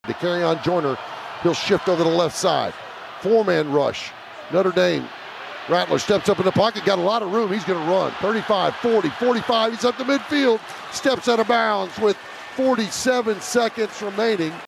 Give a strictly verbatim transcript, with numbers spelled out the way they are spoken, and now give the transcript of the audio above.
To carry on Joyner, he'll shift over the left side. Four-man rush. Notre Dame. Rattler steps up in the pocket, got a lot of room. He's going to run. thirty-five, forty, forty-five. He's up the midfield. Steps out of bounds with forty-seven seconds remaining.